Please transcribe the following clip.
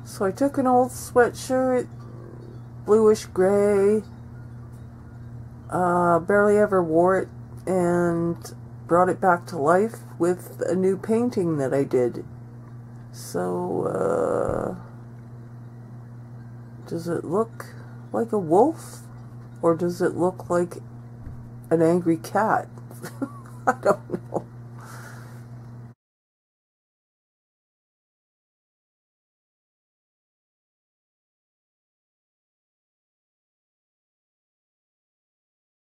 So I took an old sweatshirt, bluish gray, barely ever wore it, and brought it back to life with a new painting that I did. So, does it look like a wolf? Or does it look like an angry cat? I don't know.